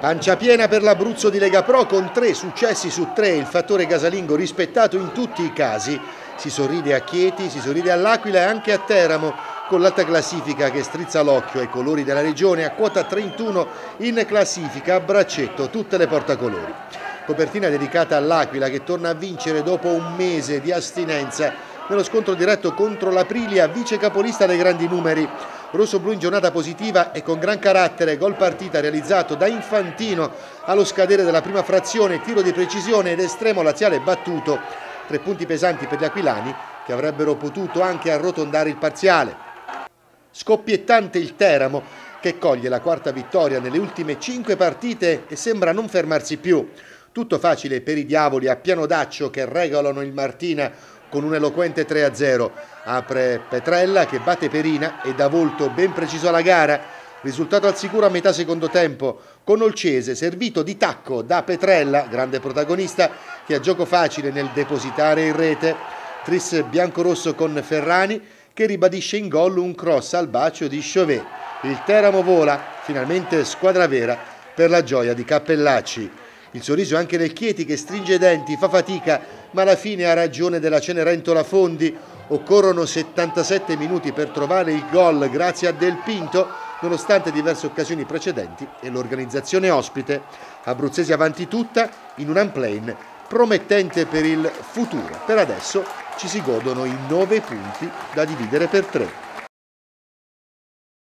Pancia piena per l'Abruzzo di Lega Pro con 3 successi su 3, il fattore casalingo rispettato in tutti i casi. Si sorride a Chieti, si sorride all'Aquila e anche a Teramo, con l'alta classifica che strizza l'occhio ai colori della regione, a quota 31 in classifica a braccetto tutte le portacolori. Copertina dedicata all'Aquila che torna a vincere dopo un mese di astinenza nello scontro diretto contro l'Aprilia, vice capolista dei grandi numeri. Rosso-blu in giornata positiva e con gran carattere, gol partita realizzato da Infantino allo scadere della prima frazione, tiro di precisione ed estremo laziale battuto. 3 punti pesanti per gli aquilani che avrebbero potuto anche arrotondare il parziale. Scoppiettante il Teramo che coglie la 4ª vittoria nelle ultime 5 partite e sembra non fermarsi più. Tutto facile per i diavoli a piano d'accio che regalano il Martina con un eloquente 3-0. Apre Petrella che batte Perina e dà volto ben preciso alla gara. Risultato al sicuro a metà secondo tempo con Olcese servito di tacco da Petrella, grande protagonista, che ha gioco facile nel depositare in rete. Tris biancorosso con Ferrani che ribadisce in gol un cross al bacio di Chauvet. Il Teramo vola, finalmente squadra vera per la gioia di Cappellacci. Il sorriso anche del Chieti che stringe i denti, fa fatica, ma alla fine ha ragione della Cenerentola Fondi. Occorrono 77 minuti per trovare il gol grazie a Del Pinto, nonostante diverse occasioni precedenti e l'organizzazione ospite. Abruzzesi avanti tutta in un unplane promettente per il futuro. Per adesso ci si godono i 9 punti da dividere per 3.